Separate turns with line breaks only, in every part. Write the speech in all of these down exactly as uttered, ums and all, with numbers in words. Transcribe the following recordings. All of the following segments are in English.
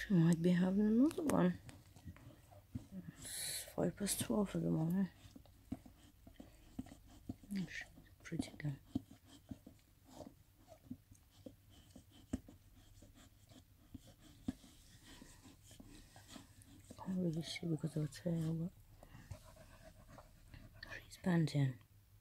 She might be having another one. It's five past twelve at the moment. She's pretty good. Can't really see because of her tail, but she's panting.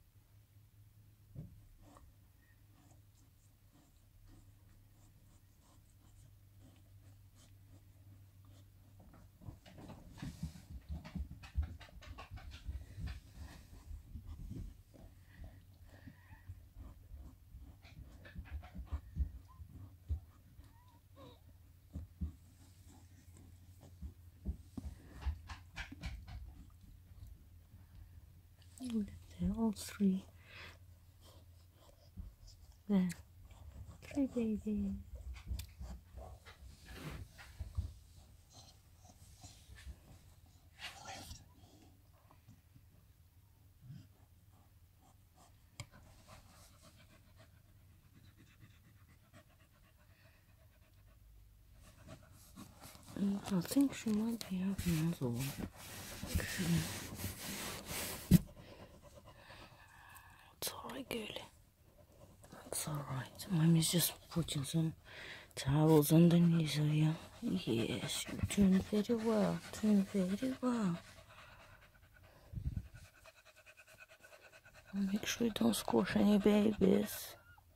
They're all three. There. Three babies. I think she might be having another one. Actually. It's alright, girlie. That's alright. Mommy's just putting some towels underneath her, yeah. Yes, you're doing very well. Doing very well. Make sure you don't squash any babies.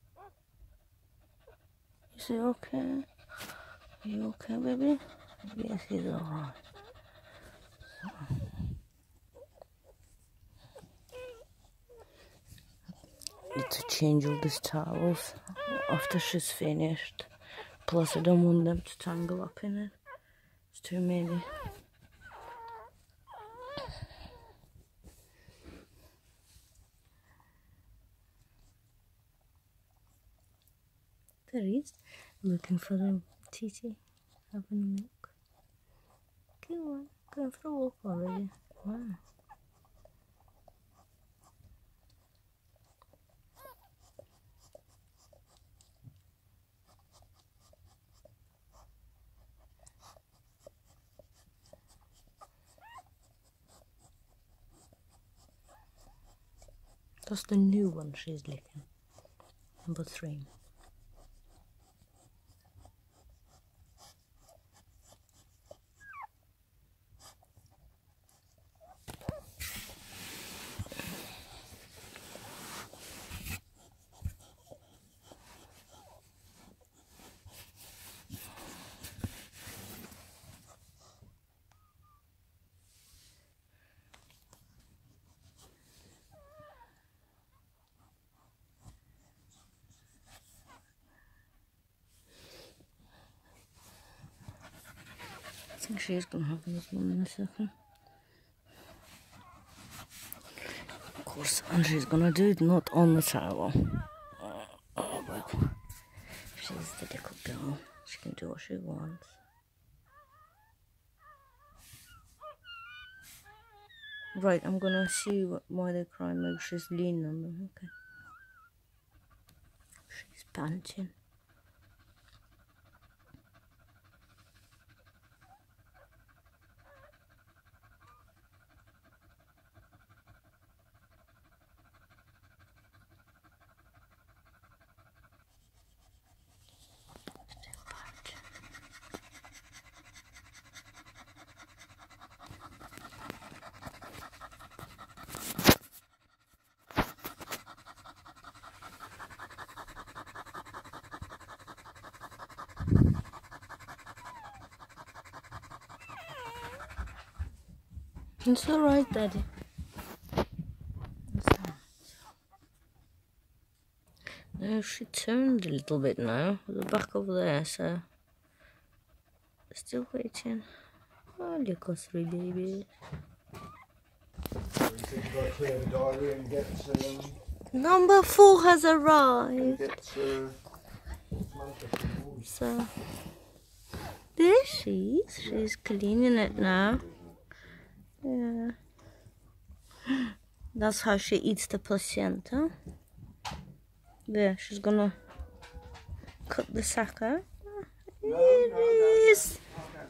Is he okay? Are you okay, baby? Yes, he's alright. So. Need to change all these towels after she's finished. Plus, I don't want them to tangle up in it. It's too many. There he is, looking for the titty, having milk. Come on, going for a walk already. Wow. That's the new one she's licking. Number three. I think she's gonna have this one in a second. Of course, and she's gonna do it not on the towel. Uh, oh well, she's the little girl. She can do what she wants. Right, I'm gonna see what, why they're crying. Maybe she's leaning on them. Okay. She's panting. It's alright, Daddy. It's alright. No, she turned a little bit now, with the back over there, so still waiting. Oh, look at three babies. Number four has arrived. Get, uh, so there she is. She's cleaning it now. Yeah. That's how she eats the placenta. There, she's gonna cut the sac out. Here it is.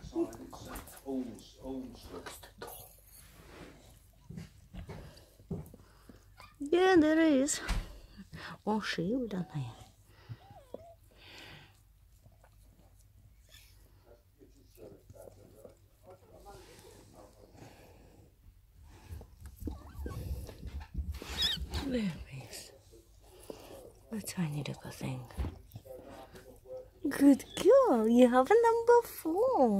Yeah, there is. Or she, we don't know. There is a tiny little thing. Good girl, you have a number four.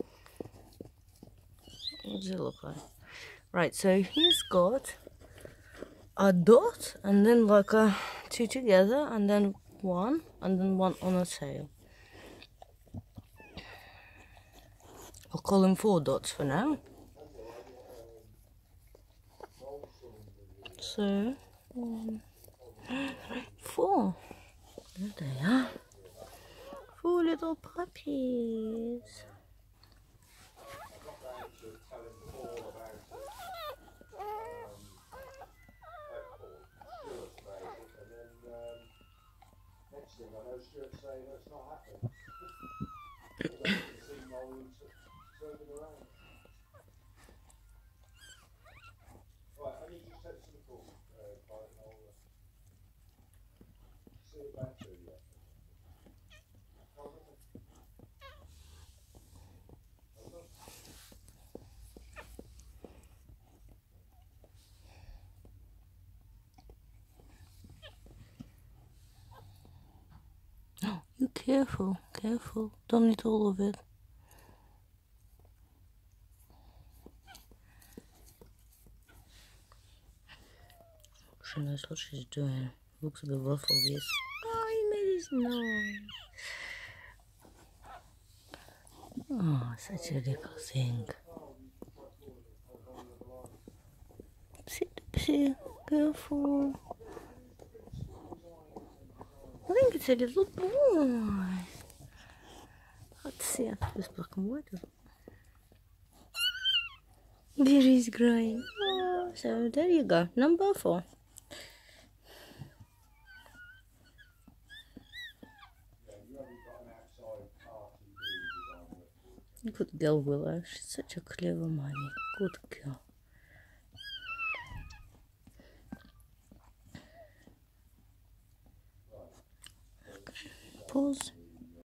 What does it look like? Right, so he's got a dot and then like a two together and then one and then one on a tail. I'll call him four dots for now. So, one, three, four. There they are. Four little puppies. Oh, you careful, careful. Don't eat all of it. She knows what she's doing. Looks a bit rough, obvious. Oh, he made his noise. Oh, such a little thing. Sit, sit, careful. I think it's a little boy. Let's see if it's black and white. There he's crying. Oh, so there you go, number four. Good girl, Willow. She's such a clever mommy. Good girl. Pause.